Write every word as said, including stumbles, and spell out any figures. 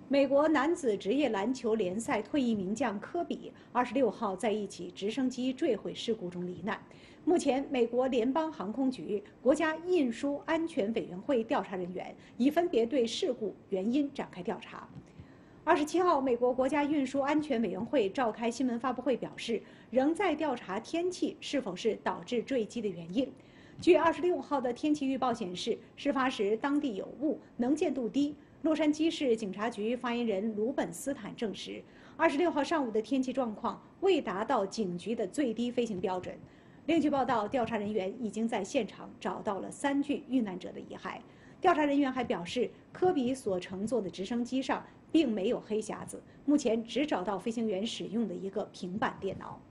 美国男子职业篮球联赛退役名将科比二十六号在一起直升机坠毁事故中罹难。目前，美国联邦航空局、国家运输安全委员会调查人员已分别对事故原因展开调查。二十七号，美国国家运输安全委员会召开新闻发布会，表示仍在调查天气是否是导致坠机的原因。据二十六号的天气预报显示，事发时当地有雾，能见度低。洛杉矶市警察局发言人鲁本斯坦证实，二十六号上午的天气状况未达到警局的最低飞行标准。另据报道，调查人员已经在现场找到了三具遇难者的遗骸。调查人员还表示，科比所乘坐的直升机上并没有黑匣子，目前只找到飞行员使用的一个平板电脑。